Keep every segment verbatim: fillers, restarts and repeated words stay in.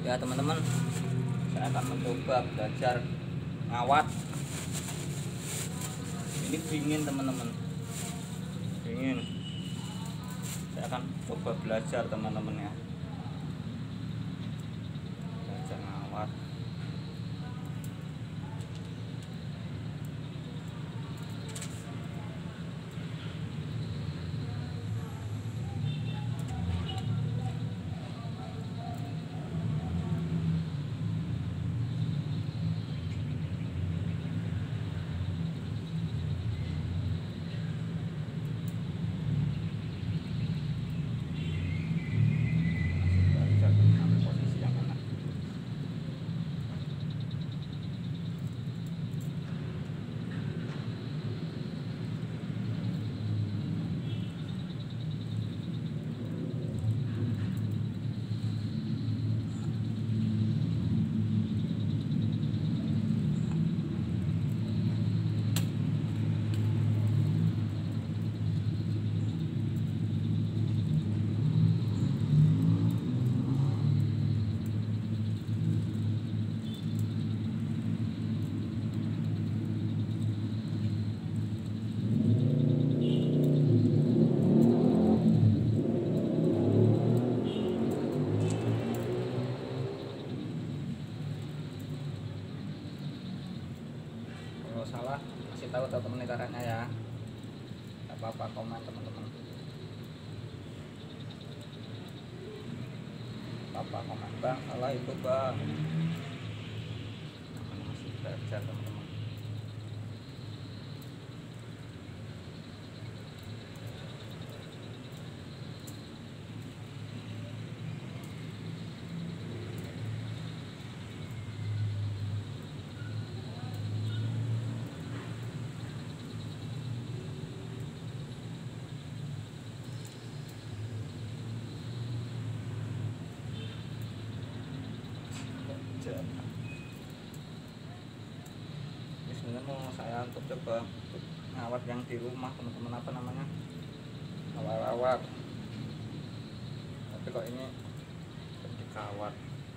Ya teman-teman, saya akan mencoba belajar ngawat. Ini dingin teman-teman, dingin. Saya akan coba belajar teman-teman ya, belajar ngawat. Kalau salah kasih tahu teman-teman caranya ya, nggak apa-apa, komen teman-teman, apa komen bang, salah itu bang, namanya masih belajar teman-teman. Ini sebenarnya mau saya untuk coba untuk ngawat yang di rumah teman-teman, apa namanya, ngawat-ngawat, tapi kok ini dikawat.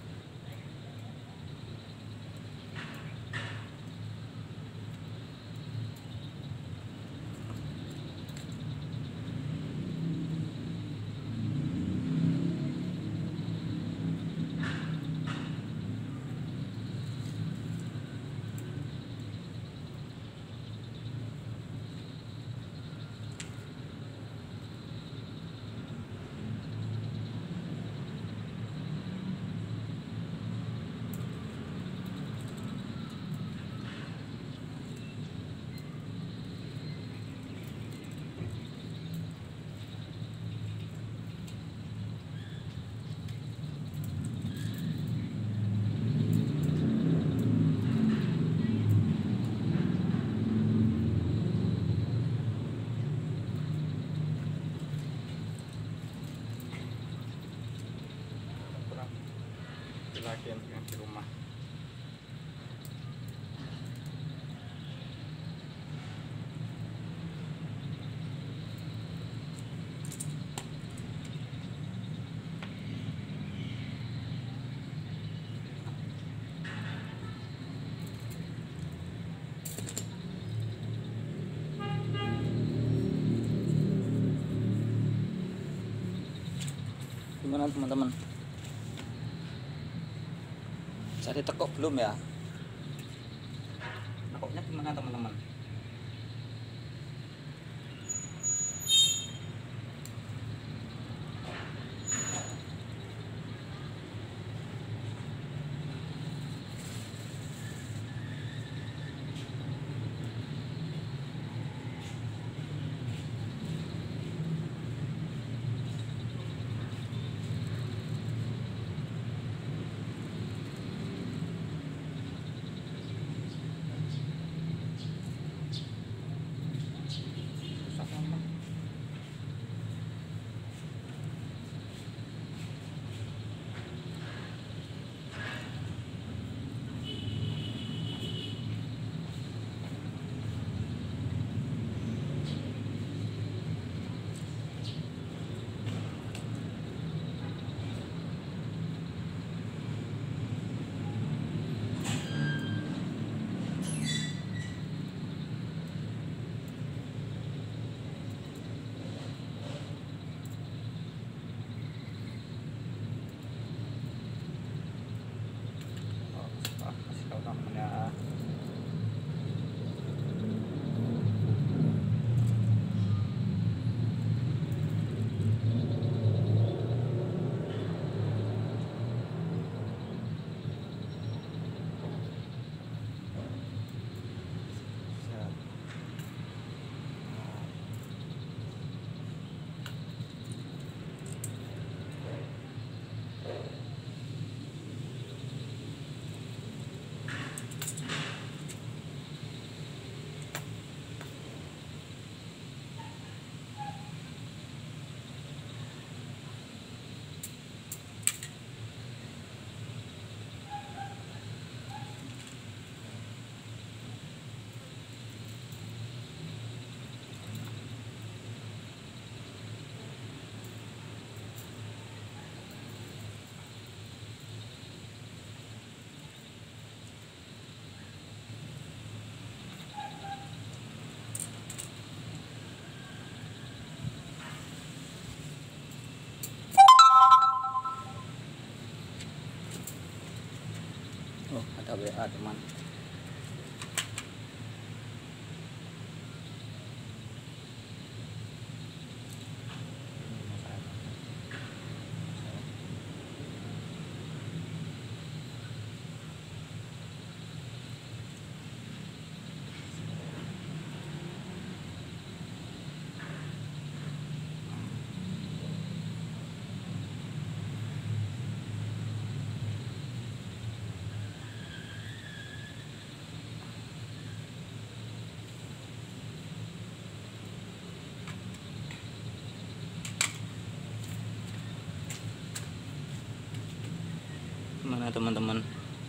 Lagi yang di rumah. Gimana teman-teman? Jadi tekuk belum ya? Tekuknya gimana teman-teman? ada W A teman. Mana teman-teman?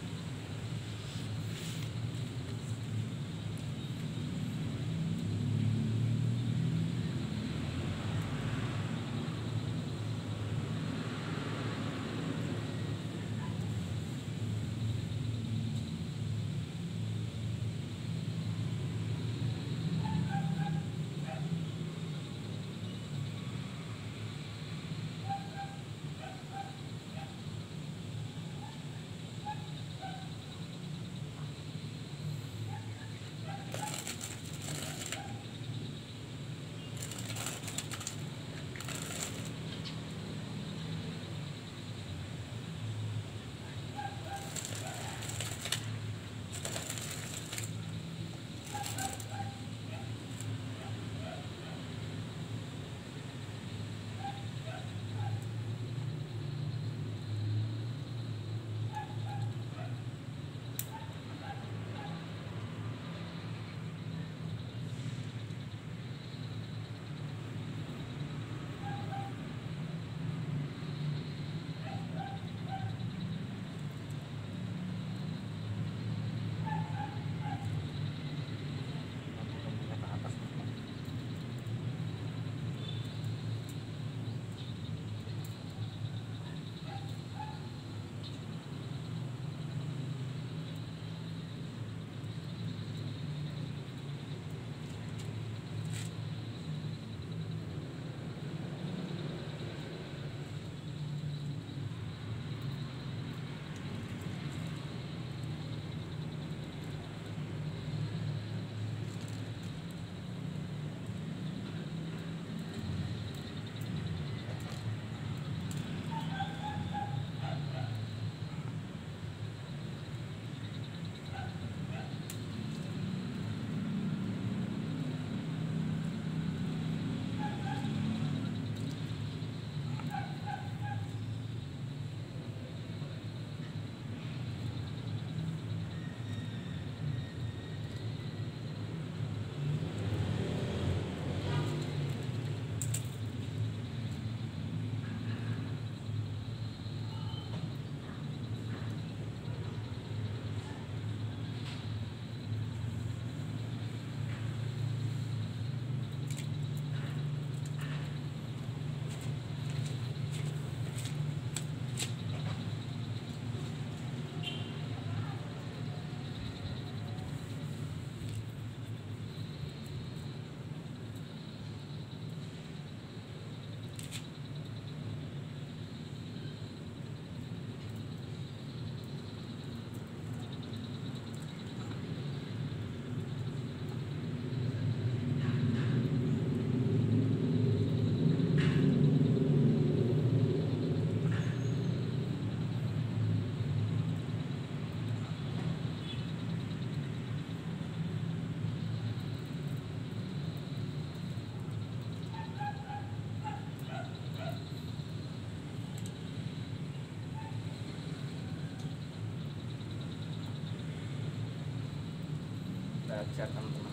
Belajar teman-teman,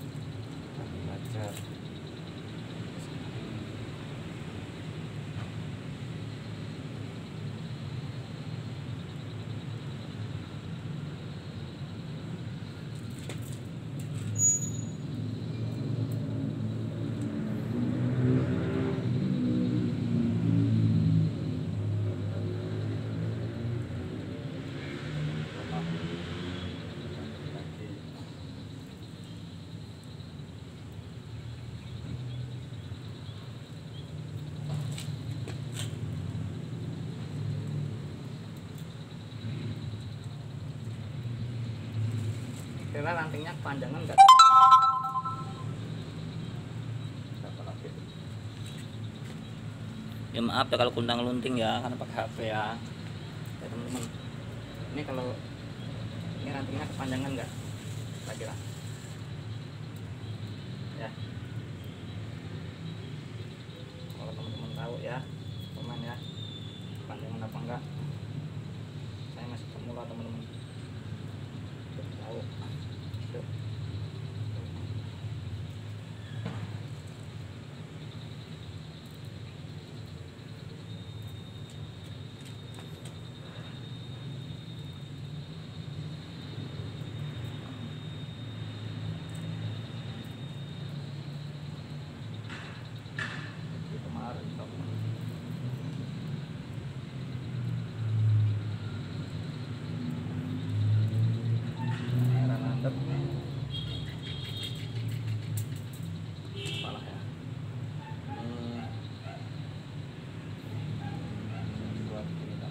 belajar. kira-kira rantingnya kepanjangan nggak? Ya maaf ya kalau kundang lunting ya, karena pakai H P ya, ya teman-teman. Ini kalau ini rantingnya kepanjangan nggak? Kira-kira ya. Kalau teman-teman tahu ya, teman ya, kepanjangan apa enggak? Saya masih pemula teman-teman. Tahu. Tuh. Kemarin teman-teman. Merah landep. Apalah ya. Ini buat kita.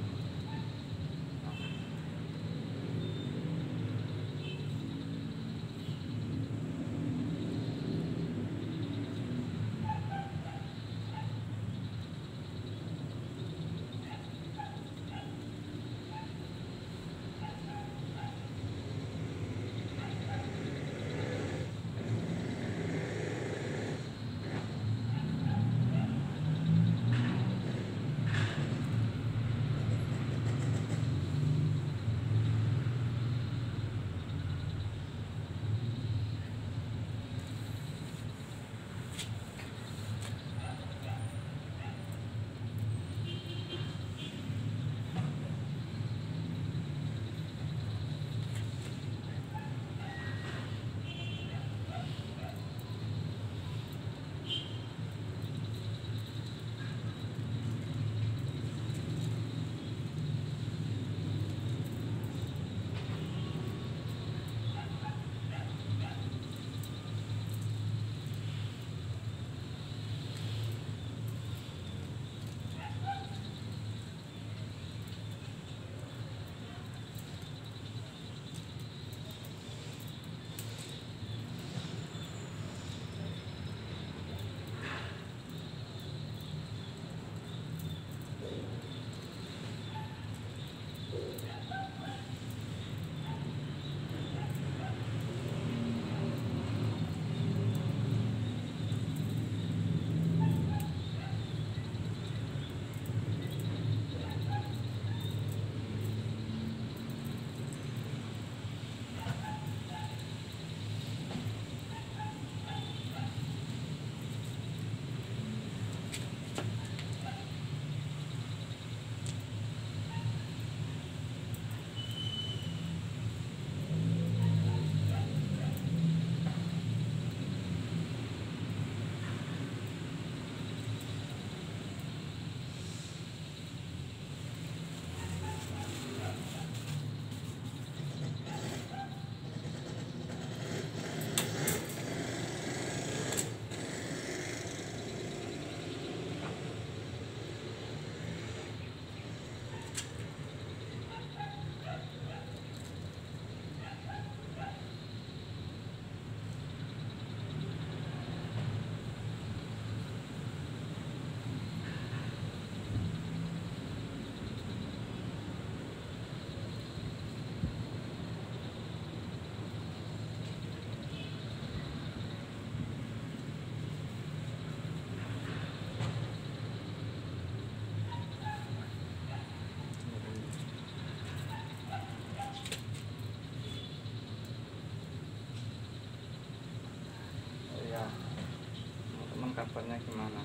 kabarnya gimana?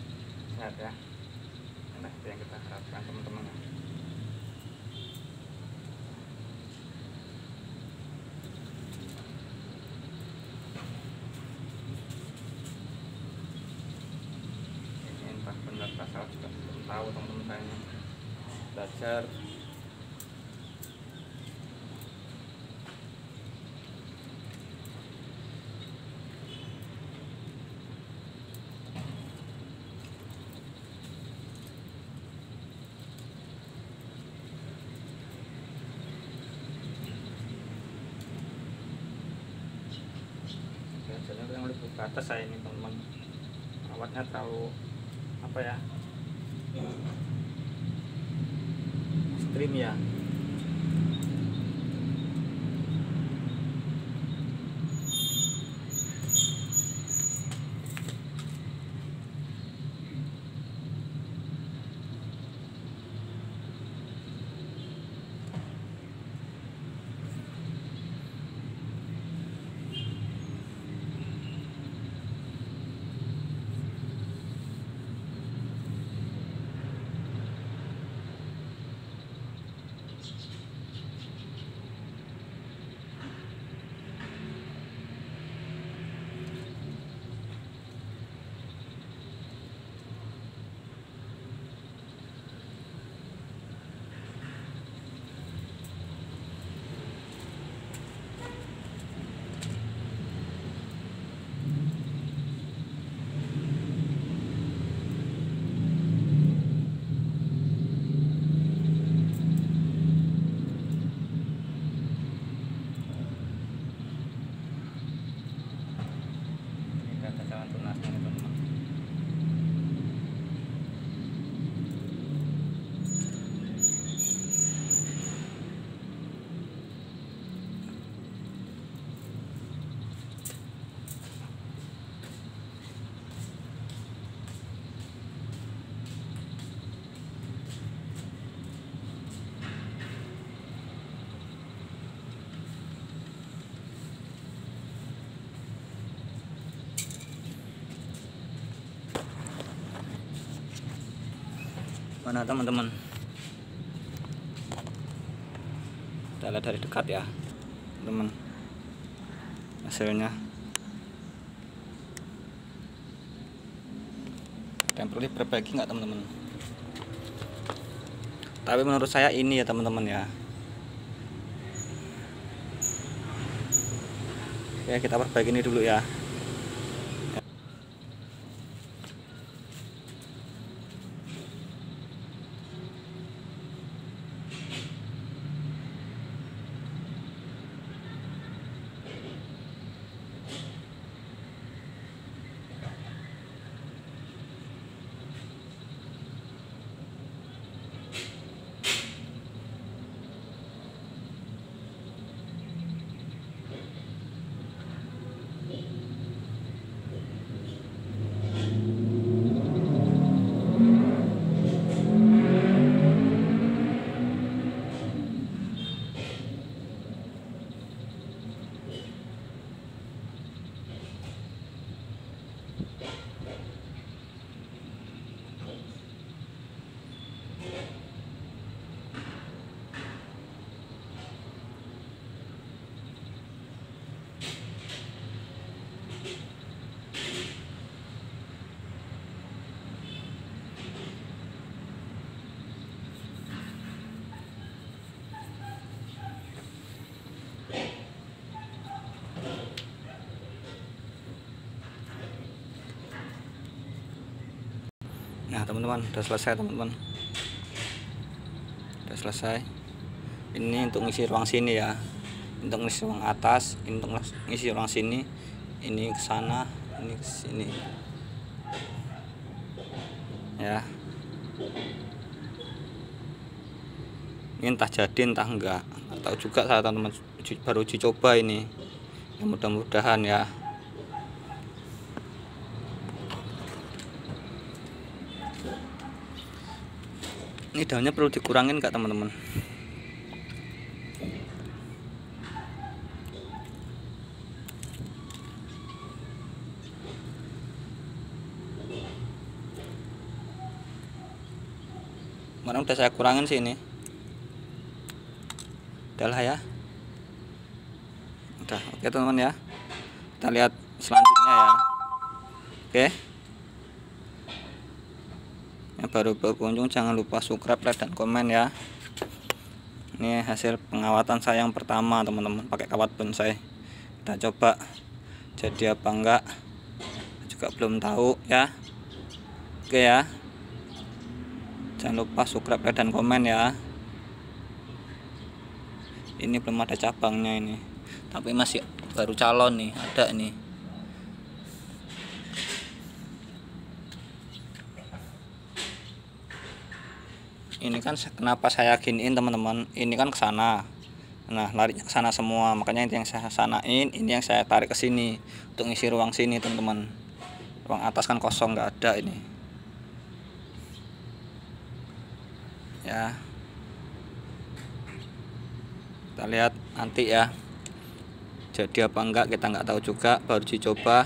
Sehat ya? Nah, itu yang kita harapkan teman-teman ya. Ini entah benar tak salah juga belum tahu teman-teman saya. Belajar terbatas saya ini teman-teman, awatnya terlalu apa ya, ekstrim ya. Mana teman-teman, kita lihat dari dekat ya teman, hasilnya. Dan perlu diperbaiki nggak teman-teman? Tapi menurut saya ini ya teman-teman ya. Oke, kita perbaiki ini dulu ya. Nah teman-teman, udah selesai teman-teman, udah selesai. Ini untuk ngisi ruang sini ya, untuk ngisi ruang atas, ini untuk ngisi ruang sini, ini ke sana, ini ke sini ya. Ini entah jadi entah enggak, nggak tahu juga saya teman-teman, baru uji coba ini ya, mudah-mudahan ya. Ini daunnya perlu dikurangin nggak teman-teman? Kemarin udah saya kurangin sih ini. Udah lah ya. Udah, oke teman-teman ya. Kita lihat selanjutnya ya. Oke. Yang baru berkunjung jangan lupa subscribe, like, dan komen ya. Ini hasil pengawatan saya yang pertama teman-teman, pakai kawat bonsai. Kita coba jadi apa enggak, juga belum tahu ya. Oke ya, jangan lupa subscribe, like, dan komen ya. Ini belum ada cabangnya ini, tapi masih baru calon nih, ada nih. ini kan kenapa saya giniin teman-teman, ini kan ke sana, nah larinya ke sana semua, makanya yang saya sanain ini yang saya tarik ke sini untuk ngisi ruang sini teman-teman. Ruang atas kan kosong, nggak ada ini ya. Kita lihat nanti ya jadi apa enggak, kita nggak tahu juga, baru dicoba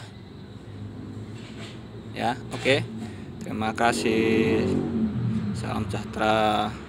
ya. Oke, terima kasih, salam sejahtera.